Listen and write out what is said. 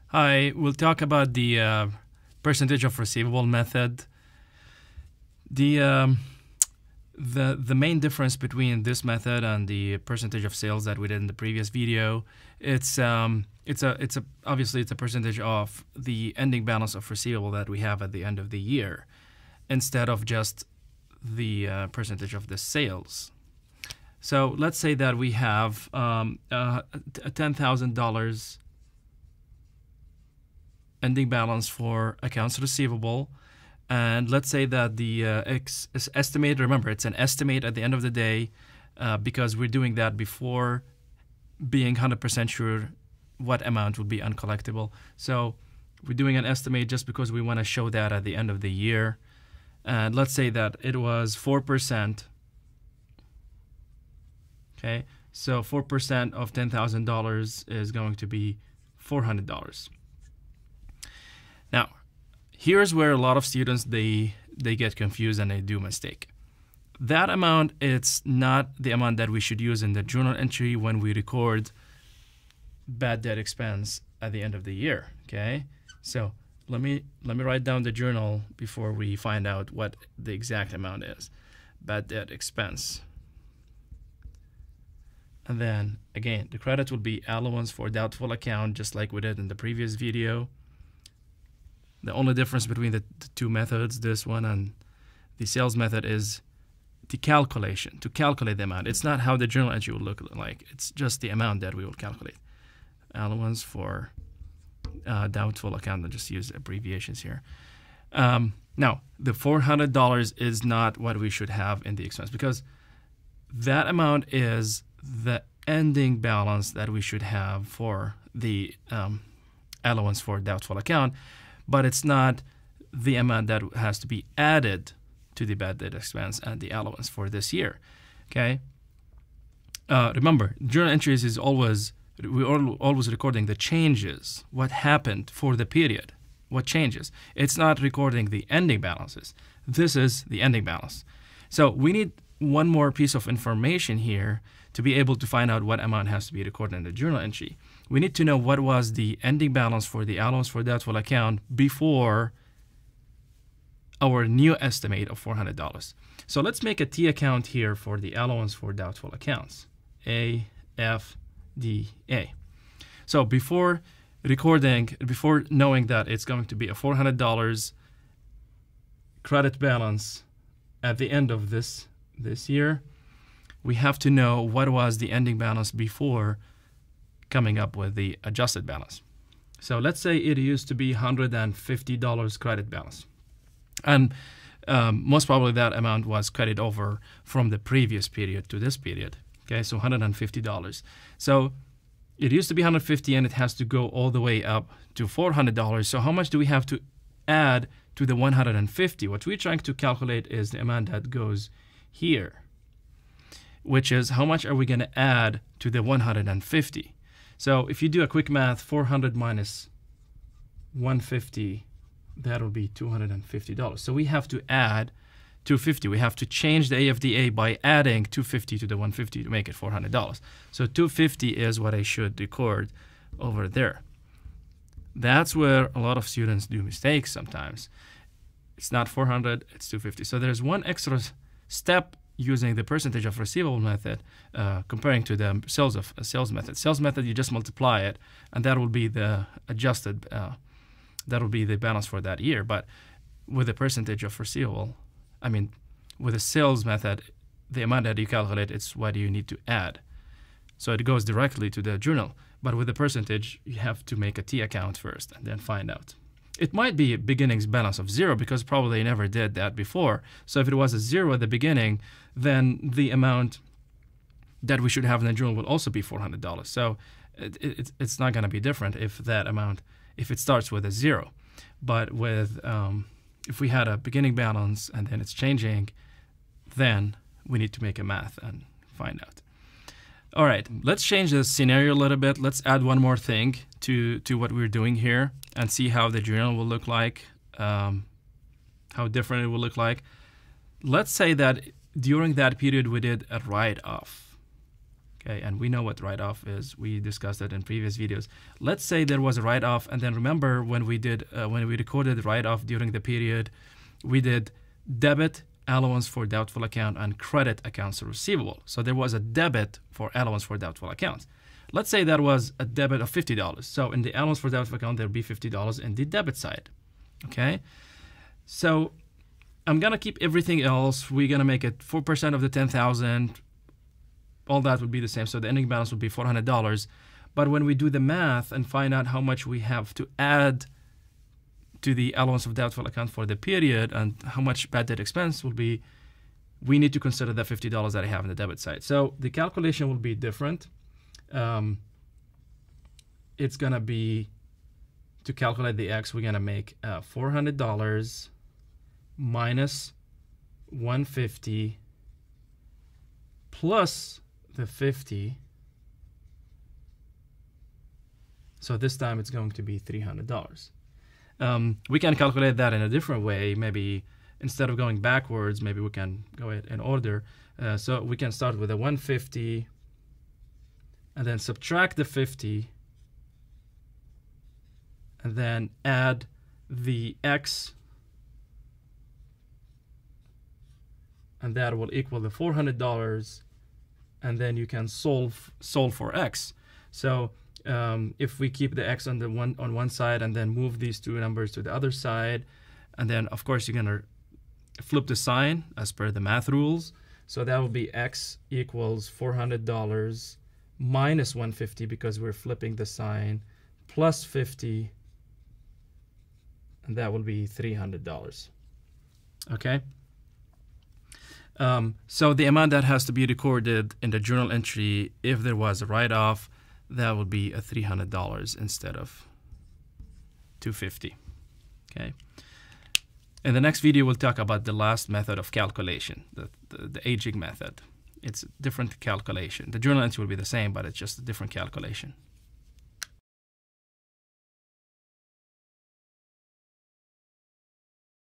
Hi, we'll talk about the percentage of receivable method. The main difference between this method and the percentage of sales that we did in the previous video, obviously it's a percentage of the ending balance of receivable that we have at the end of the year, instead of just the percentage of the sales. So let's say that we have a $10,000 ending balance for accounts receivable, and let's say that the estimate, remember it's an estimate at the end of the day, because we're doing that before being 100% sure what amount will be uncollectible. So we're doing an estimate just because we want to show that at the end of the year. And let's say that it was 4%. Okay, so 4% of $10,000 is going to be $400. Now, here's where a lot of students, they get confused and they do mistake. That amount, it's not the amount that we should use in the journal entry when we record bad debt expense at the end of the year. Okay, so let me write down the journal before we find out what the exact amount is. Bad debt expense. And then again, the credit will be allowance for doubtful account, just like we did in the previous video. The only difference between the two methods, this one and the sales method, is the calculation, to calculate the amount. It's not how the journal entry will look like. It's just the amount that we will calculate. Allowance for doubtful account. I'll just use abbreviations here. Now, the $400 is not what we should have in the expense, because that amount is the ending balance that we should have for the allowance for doubtful account, but it's not the amount that has to be added to the bad debt expense and the allowance for this year. Okay. Remember, journal entries is always recording the changes, what happened for the period, what changes. It's not recording the ending balances. This is the ending balance. So we need one more piece of information here to be able to find out what amount has to be recorded in the journal entry. We need to know what was the ending balance for the allowance for doubtful account before our new estimate of $400. So let's make a T account here for the allowance for doubtful accounts. A, F, D, A. So before knowing that it's going to be a $400 credit balance at the end of this year, we have to know what was the ending balance before coming up with the adjusted balance. So let's say it used to be $150 credit balance. And most probably that amount was credited over from the previous period to this period. Okay, so $150. So it used to be $150 and it has to go all the way up to $400. So how much do we have to add to the $150? What we're trying to calculate is the amount that goes here, which is how much are we going to add to the 150. So if you do a quick math, 400 minus 150, that will be $250. So we have to add 250. We have to change the AFDA by adding 250 to the 150 to make it $400. So 250 is what I should record over there. That's where a lot of students do mistakes sometimes. It's not 400, it's 250. So there's one extra step using the percentage of receivable method comparing to the sales method. Sales method, you just multiply it, and that will be the adjusted, that will be the balance for that year. But with the percentage of receivable, with the sales method, the amount that you calculate, it's what you need to add. So it goes directly to the journal. But with the percentage, you have to make a T account first and then find out. It might be a beginnings balance of 0 because probably they never did that before. So if it was a 0 at the beginning, then the amount that we should have in the journal will also be $400. So it's not going to be different if it starts with a 0. But with if we had a beginning balance and then it's changing, then we need to make a math and find out. All right, let's change the scenario a little bit. Let's add one more thing to what we're doing here and see how the journal will look like, how different it will look like. Let's say that during that period we did a write-off. Okay, and we know what write-off is. We discussed it in previous videos. Let's say there was a write-off, and then remember when we recorded write-off during the period, we did debit, allowance for doubtful account, and credit accounts receivable. So there was a debit for allowance for doubtful accounts. Let's say that was a debit of $50. So in the allowance for doubtful account, there'll be $50 in the debit side. Okay, so I'm gonna keep everything else. We're gonna make it 4% of the 10,000. All that would be the same. So the ending balance would be $400. But when we do the math and find out how much we have to add to the allowance of doubtful account for the period and how much bad debt expense will be, we need to consider the $50 that I have on the debit side. So the calculation will be different. It's going to be, to calculate the X, we're going to make $400 minus $150 plus the 50. So this time it's going to be $300. We can calculate that in a different way. Maybe instead of going backwards, maybe we can go in order. So we can start with a 150 and then subtract the 50 and then add the X, and that will equal the $400, and then you can solve for X. So if we keep the X on one side and then move these two numbers to the other side, and then of course you're gonna flip the sign as per the math rules. So that will be X equals $400 minus 150 because we're flipping the sign, plus 50, and that will be $300. Okay. So the amount that has to be recorded in the journal entry, if there was a write-off, that would be a $300 instead of $250. Okay. In the next video, we'll talk about the last method of calculation, the aging method. It's a different calculation. The journal entry will be the same, but it's just a different calculation.